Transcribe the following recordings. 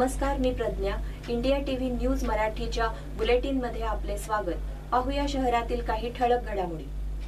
नमस्कार, मी Pragya. India TV news मराठीच्या बुलेटिन मध्ये आपले स्वागत. पाहूया शहरातील काही ठळक घडामोडी.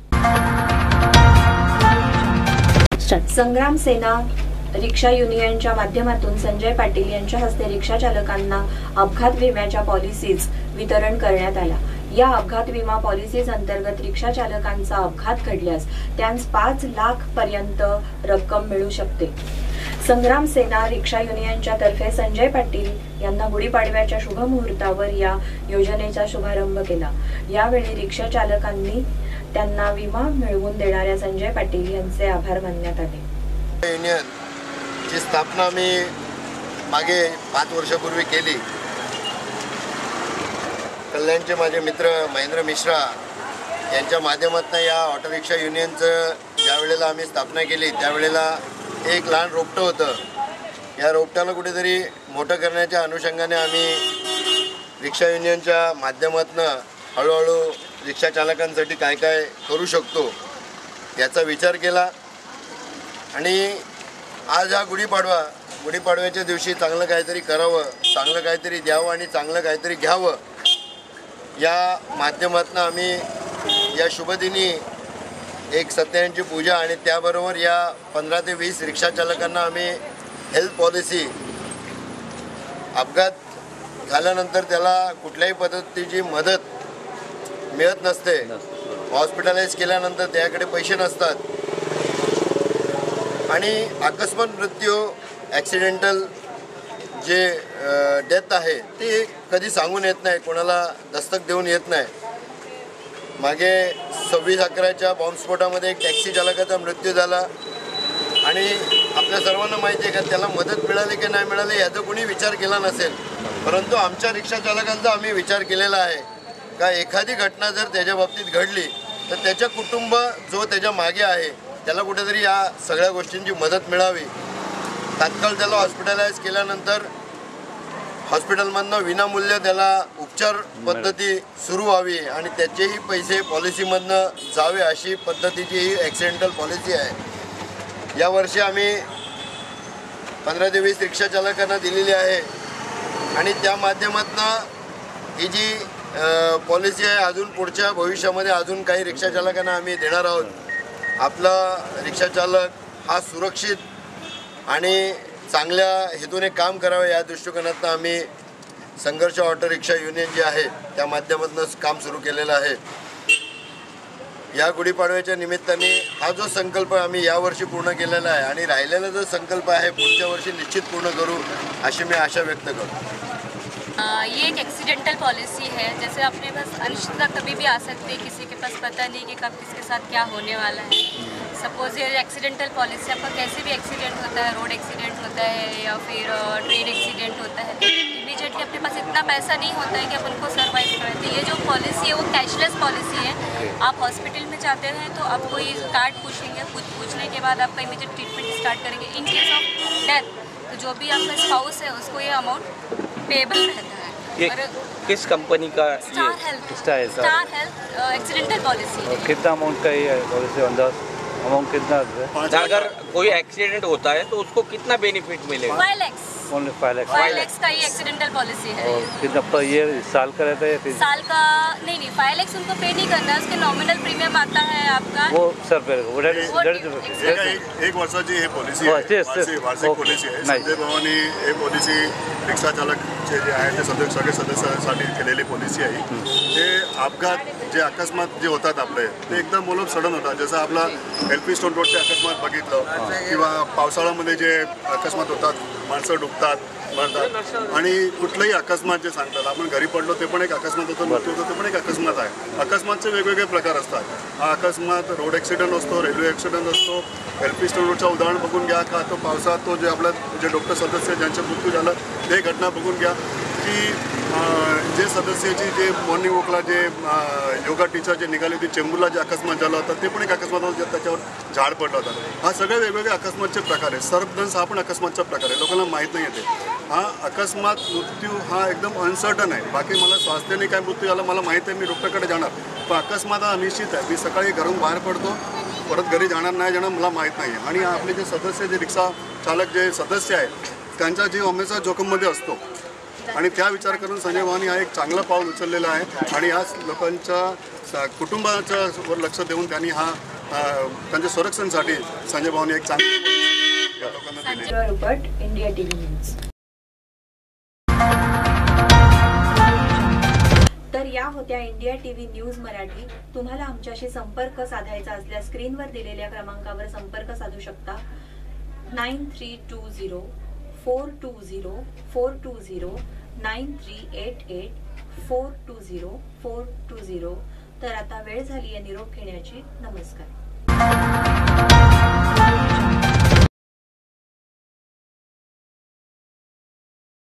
संग्राम सेना रिक्षा युनियनच्या माध्यमातून संजय पाटील यांच्या हस्ते रिक्षा चालकांना अपघात विम्याच्या पॉलिसीज वितरण करण्यात आला. या अपघात विमा पॉलिसीज अंतर्गत रिक्षा चालकांचा अपघात घडल्यास त्यांस 5 लाख पर्यंत रक्कम मिळू शकते. संग्राम सेना रिक्षा युनियनच्या तर्फे संजय पाटील यांना गुढीपाडव्याच्या शुभ मुहूर्तावर या योजनेचा शुभारंभ केला. यावेळी रिक्षा चालकांनी त्यांना विमा मिळवून देणाऱ्या संजय पाटील यांचे आभार मानण्यात आले. युनियनची स्थापना मी मागे 5 वर्षापूर्वी केली. कल्याणचे माझे मित्र महेंद्र मिश्रा यांच्या माध्यमातून या ऑटो रिक्षा युनियनचं ज्या वेळेला आम्ही स्थापना केली त्यावेळेला एक लहान रोपटं होतं. या रोपट्याला कुठेतरी मोठं करण्याच्या अनुषंगाने आम्ही रिक्षा युनियनच्या माध्यमातून हळूहळू रिक्षा चालकांसाठी काय काय करू शकतो याचा विचार केला. आणि आज हा गुढीपाडव्याच्या दिवशी चांगलं काहीतरी करावं, चांगलं काहीतरी द्यावं आणि चांगलं काहीतरी घ्यावं या माध्यमातून आम्ही या शुभदिनी एक सत्याची पूजा आणि त्याबरोबर या 15 ते 20 रिक्षा चालकांना आम्ही हेल्थ पॉलिसी, अपघात झाल्यानंतर त्याला कुठल्याही पद्धतीची मदत मिळत नसते, हॉस्पिटलाइज केल्यानंतर त्याकडे पैसे नसतात आणि अकस्मात मृत्यू, ॲक्सिडेंटल जे डेथ आहे ते कधी सांगून येत नाही, कोणाला दस्तक देऊन येत नाही. मागे 26/11च्या बॉम्बस्फोटामध्ये एक टॅक्सी चालकाचा मृत्यू झाला आणि आपल्या सर्वांना माहिती आहे का त्याला मदत मिळाली की नाही मिळाली याचा कोणी विचार केला नसेल. परंतु आमच्या रिक्षा चालकांचा आम्ही विचार केलेला आहे का एखादी घटना जर त्याच्या बाबतीत घडली तर त्याच्या कुटुंब जो त्याच्या मागे आहे त्याला कुठेतरी या सगळ्या गोष्टींची मदत मिळावी. तात्काळ त्याला हॉस्पिटलाइज केल्यानंतर हॉस्पिटलमधनं विनामूल्य त्याला उपचार पद्धती सुरू व्हावी आणि त्याचेही पैसे पॉलिसीमधनं जावे अशी पद्धतीची ही ॲक्सिडेंटल पॉलिसी आहे. यावर्षी आम्ही 15 ते 20 रिक्षा चालकांना दिलेली आहे आणि त्या माध्यमातून ही जी पॉलिसी आहे अजून पुढच्या भविष्यामध्ये अजून काही रिक्षा चालकांना आम्ही देणार आहोत. आपला रिक्षा चालक हा सुरक्षित आणि चांगल्या हेतूने काम करावे या दृष्टिकोनातून आम्ही संघर्ष ऑटो रिक्षा युनियन जे आहे त्या माध्यमातून काम सुरू केलेलं आहे. या गुढीपाडव्याच्या निमित्ताने हा जो संकल्प आम्ही यावर्षी पूर्ण केलेला आहे आणि राहिलेला जो संकल्प आहे पुढच्या वर्षी निश्चित पूर्ण करू अशी मी आशा व्यक्त करतो. ये एक एक्सीडेंटल पॉलिसी है. जैसे अपने पास अनिश्चितता कभी भी आ सकती है, किसी के पास पता नहीं कि कब किसके साथ क्या होने वाला है. सपोज ये एक्सीडेंटल पॉलिसी आपका कैसे भी एक्सीडेंट होता है, रोड एक्सीडेंट होता है या फिर ट्रेन एक्सीडेंट होता है, इमीडिएटली अपने पास इतना पैसा नहीं होता है कि आप उनको सर्वाइव करें. तो ये जो पॉलिसी है वो कैशलेस पॉलिसी है. आप हॉस्पिटल में जाते हैं तो आपको ये कार्ड पूछेंगे, पूछने के बाद आपका इमीडिएट ट्रीटमेंट स्टार्ट करेंगे. इन केस ऑफ डेथ तो जो भी आपका स्पाउस है उसको ये अमाउंट पेबल रहता है. ये किस कंपनी का? Star health accidental policy. कितना अमाउंट का ये पॉलिसी? अंदाज अमाउंट कितना है? अगर कोई एक्सीडेंट होता है तो उसको कितना बेनिफिट मिलेगा? 5 lakhs. ओनली 5 लाख. 5 lakhs का ये एक्सीडेंटल पॉलिसी है. और कितना पर ईयर, साल का रहता है? साल का नहीं 5 lakhs उनको पे नहीं करना है. उसके नॉमिनल प्रीमियम आता है आपका वो सर पे एक वर्षाची ही पॉलिसी आहे, वार्षिक पॉलिसी आहे. संजय भावानी हे पॉलिसी रिक्षा चालकचे जे आहे ते सगळे सदस्यांसाठी केलेली पॉलिसी आहे. ते अपघात जे अकस्मात जे होतात आपले ते एकदम मोलब सडन होतात. जसं आपला एलपी स्टोन रोडचे अकस्मात बघितलं किंवा पावसाळ्यामध्ये जे अकस्मात होतात, माणसं डुबतात, मरतात आणि कुठलंही अकस्मात जे सांगतात आपण घरी पडलो ते पण एक अकस्मात होतं, मृत्यू होतं ते पण एक अकस्मात आहे. अकस्मातचे वेगवेगळे प्रकार असतात. हा अकस्मात रोड ॲक्सिडेंट असतो, रेल्वे ॲक्सिडेंट असतो. एलपी स्टोन रोडचं उदाहरण बघून घ्या का तो पावसात तो जे आपल्या जे डॉक्टर सदस्य ज्यांचा मृत्यू झाला ते घटना बघून घ्या की जे सदस्याची जे मॉर्निंग वॉकला जे योगा टीचर जे निघाली होती चेंबूरला जे अकस्मात झाला होता ते पण एक अकस्मात होतं, त्याच्यावर झाड पडलं होतं. हा सगळे वेगवेगळे अकस्मातचे प्रकार आहे. सर्पदंश हा पण अकस्मातचा प्रकार आहे, लोकांना माहीत नाही येते. हा अकस्मात मृत्यू हा एकदम अनसर्टन आहे. बाकी मला स्वास्थ्याने काय मृत्यू झाला मला माहीत आहे, मी डॉक्टरकडे जाणार. पण अकस्मात हा निश्चित आहे. मी सकाळी घरून बाहेर पडतो, परत घरी जाणार नाही जाणार मला माहीत नाही. आणि आपले जे सदस्य जे रिक्षा चालक जे सदस्य आहेत त्यांचा जीव हमेशा जोखममध्ये असतो आणि त्या विचार करून संजय भावांनी हा एक चांगला पाऊल उचललेला आहे आणि याच लोकांच्या कुटुंबाच्या वर लक्ष देऊन त्यांनी हा त्यांच्या संरक्षणासाठी संजय भावांनी एक चांगली या लोकांना दिली. India TV news. तर या होत्या इंडिया टीव्ही न्यूज मराठी. तुम्हाला आमच्याशी संपर्क साधायचा असल्यास स्क्रीनवर दिलेल्या क्रमांकावर संपर्क साधू शकता. 9320420420 9388420420. तर आता वेळ झाली आहे निरोप घेण्याची. नमस्कार.